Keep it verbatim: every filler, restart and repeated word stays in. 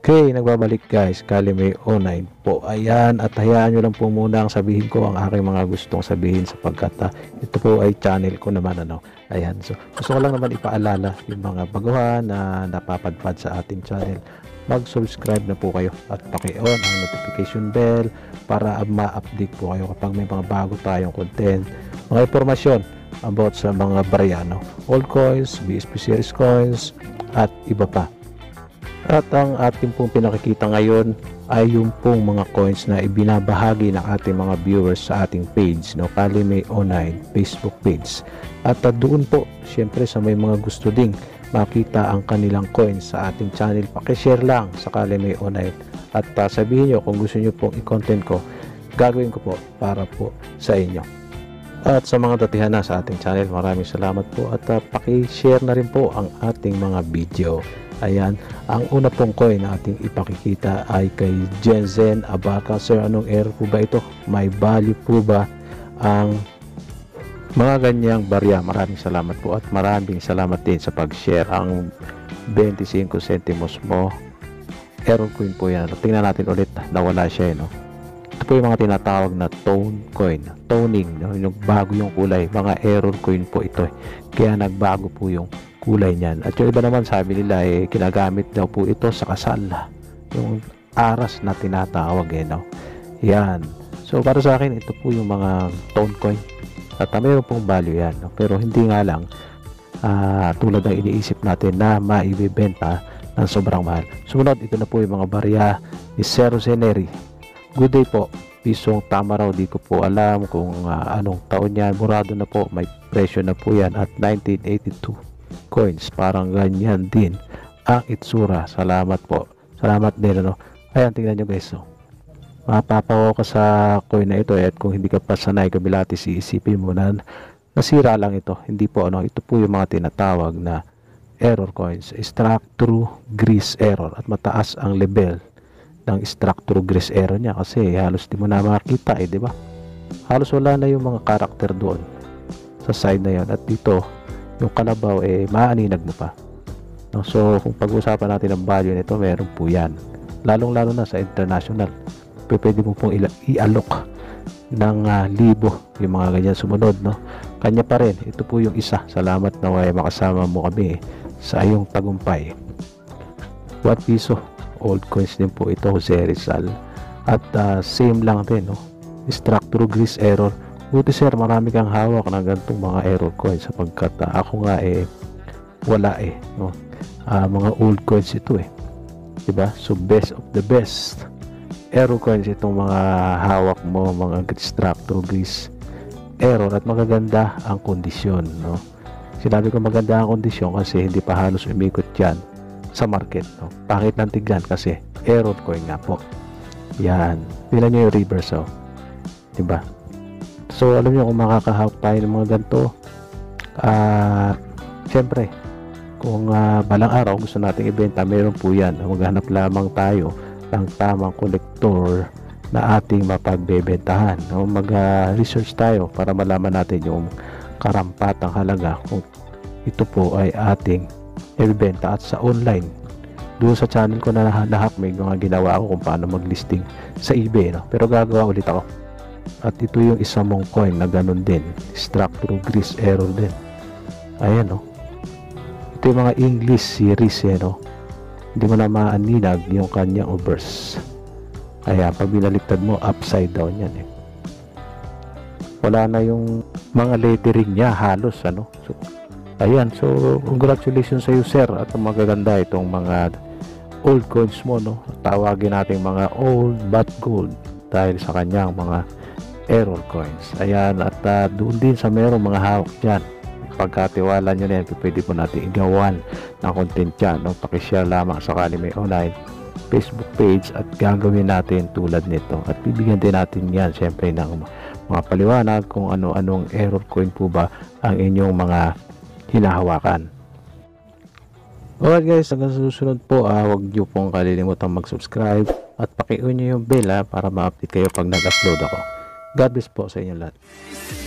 Okay, nagbabalik guys, Kalimay O nine po. Ayan, at hayaan nyo lang po muna ang sabihin ko ang aking mga gustong sabihin sapagkat uh, ito po ay channel ko naman ano. Ayan, so gusto ko lang naman ipaalala yung mga baguhan na napapadpad sa ating channel. Mag-subscribe na po kayo at paki-on ang notification bell para ma-update po kayo kapag may mga bago tayong content, mga impormasyon about sa mga barya, no? Old coins, B S P series coins at iba pa. At ang ating pong pinakikita ngayon ay yung pong mga coins na ibinabahagi ng ating mga viewers sa ating page, no, Kalimay O nine Facebook page. At uh, doon po, syempre sa may mga gusto ding makita ang kanilang coins sa ating channel, pakishare lang sa Kalimay O nine at uh, sabihin nyo kung gusto nyo pong i-content ko, gagawin ko po para po sa inyo. At sa mga datihan na sa ating channel, maraming salamat po at uh, pakishare na rin po ang ating mga video. Ayan, ang una pong coin na ating ipakikita ay kay Jensen Abaca. Sir, anong error po ba ito? May value po ba ang mga ganyang barya? Maraming salamat po at maraming salamat din sa pag-share. Ang twenty-five centimos mo, error coin po yan. Tingnan natin ulit, nawala siya, no? Ito po yung mga tinatawag na tone coin, toning, no? Yung bago yung kulay, mga error coin po ito, eh. Kaya nagbago po yung kulay niyan. At yung iba naman sabi nila eh kinagamit daw po ito sa kasal, yung aras na tinatawag, eh, no? Yan. So para sa akin ito po yung mga tone coin at uh, mayroon pong value yan, no? Pero hindi nga lang uh, tulad ng iniisip natin na maibibenta ng sobrang mahal. Sumunod, ito na po yung mga barya ni Sir Zeneri. Good day po. Pisong tama raw, di ko po alam kung uh, anong taon yan. Murado na po, may presyo na po yan at nineteen eighty-two coins, parang ganyan din ang itsura. Salamat po, salamat din, ano. Ayan, tingnan nyo guys, so mapapawaw ka sa coin na ito, eh, at kung hindi ka pa sanay kabilatis, iisipin mo na nasira lang ito. Hindi po, ano, ito po yung mga tinatawag na error coins, structure grease error, at mataas ang level ng structure grease error niya kasi halos di mo na makita, eh, di ba? Halos wala na yung mga karakter doon sa side na yon, at dito yung kalabaw eh maaninag mo pa, no? So kung pag-usapan natin ang value nito, meron po yan, lalong lalo na sa international. Pwede mo pong i-alok ng uh, libo yung mga ganyan. Sumunod, no, kanya pa rin, ito po yung isa. Salamat na way makasama mo kami sa iyong tagumpay. One piso old coins din po ito, Jose Rizal, at uh, same lang din, no, structure grease error. Buti sir, marami kang hawak ng ganitong mga error coins sapagkat uh, ako nga eh wala, eh, no. Uh, mga old coins ito, eh, diba? So best of the best error coins itong mga hawak mo, mga structure grease error, at magaganda ang kondisyon, no. Sinabi ko maganda ang kondisyon kasi hindi pa halos umikot yan sa market, no. Pangit ng tignan kasi error coin nga po yan. Tingnan nyo yung reverse, oh, diba? So alam nyo, kung makakahawak tayo ng mga ganito, uh, syempre kung uh, balang araw gusto nating ibenta, meron po yan. Maghanap lamang tayo ng tamang kolektor na ating mapagbebentahan, no? Mag uh, research tayo para malaman natin yung karampatang halaga kung ito po ay ating ibebenta. At sa online, doon sa channel ko na lahat may mga ginawa ako kung paano mag-listing sa eBay, no? Pero gagawa ulit ako. At ito yung isa mong coin na ganun din, structure grease error din. Ayan, no, ito yung mga English series, eh, no? Hindi mo na maaninag yung kanyang obverse. Ayan, pag binaliktad mo, upside down yan, eh. Wala na yung mga lettering niya halos, ano. So ayan, so congratulations sa iyo sir, at magaganda itong mga old coins mo, no. Tawagin natin mga old but gold dahil sa kanyang mga error coins. Ayan, at uh, doon din sa merong mga hawak dyan, pagkatiwala nyo na yan, pwede po natin igawan ng content dyan, no? Pakishare lamang sa Kalimay O nine Facebook page at gagawin natin tulad nito, at bibigyan din natin yan syempre ng mga paliwanag kung ano-anong error coin po ba ang inyong mga hinahawakan. Alright guys, hanggang susunod po, ah, huwag nyo pong kalilimutang mag-subscribe at paki-on nyo yung bell, ah, para ma-update kayo pag nag-upload ako. God bless po sa inyo lahat.